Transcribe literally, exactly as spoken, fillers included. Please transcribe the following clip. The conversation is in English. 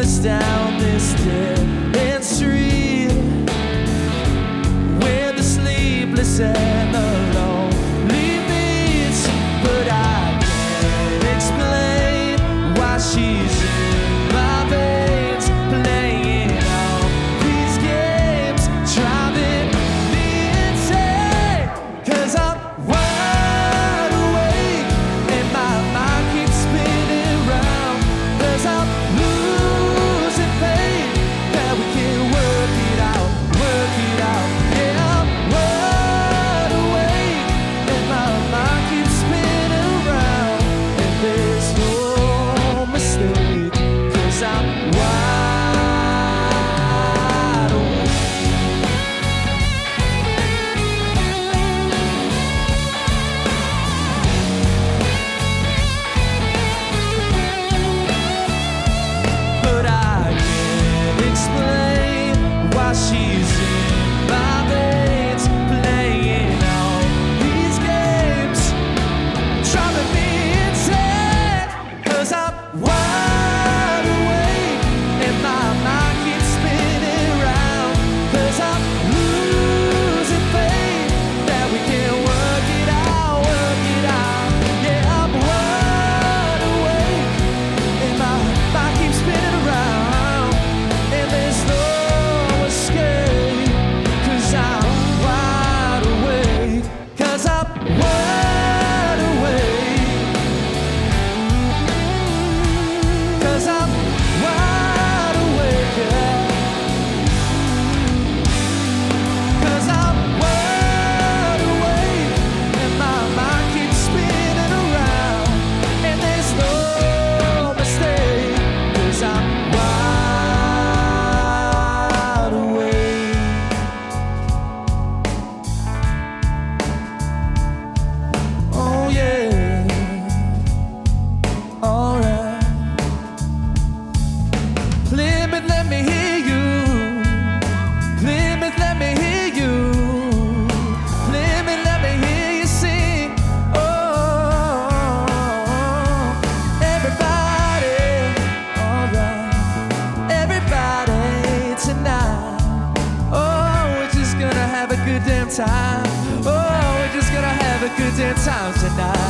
us down this dead-end street where the sleepless and the lonely meet. But I can't explain why she's in my veins, playing all these games, driving me insane. 'Cause I'm wide awake and my mind keeps spinning round. 'Cause I'm losing faith that we can work it out, work it out. Yeah, I'm wide awake and my mind keeps spinning around. And there's no mistake, 'cause I'm wide awake. But I can't explain why she's in my veins, playing all these games, driving me insane. 'Cause I'm wide awake and my mind keeps spinning round. 'Cause I'm losing faith that we can work it out, work it out. Yeah, I'm wide awake and my mind keeps spinning around. And there's no escape, 'cause I'm wide awake. 'Cause I'm wide awake. 'Cause I'm wide awake, yeah. 'Cause I'm wide awake and my mind keeps spinning around. And there's no mistake, 'cause I'm wide awake. Oh yeah, alright. Plymouth, let me hear you. Plymouth, let me hear you. Plymouth, let me hear you sing. Oh, everybody, alright. Everybody tonight. Oh, we're just gonna have a good damn time. Oh, we're just gonna have a good damn time tonight.